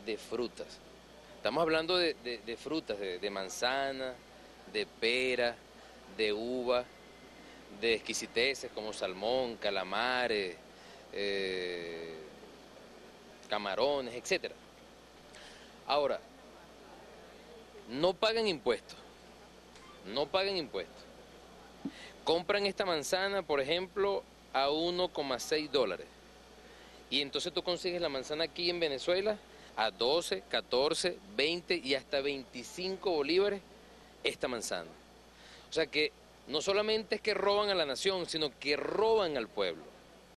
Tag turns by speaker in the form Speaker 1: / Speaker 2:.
Speaker 1: de frutas. Estamos hablando de frutas, de manzana, de pera, de uva, de exquisiteces como salmón, calamares, camarones, etcétera. Ahora, no pagan impuestos, no pagan impuestos. Compran esta manzana, por ejemplo, a 1,6 dólares. Y entonces tú consigues la manzana aquí en Venezuela a 12, 14, 20 y hasta 25 bolívares esta manzana. O sea que no solamente es que roban a la nación, sino que roban al pueblo.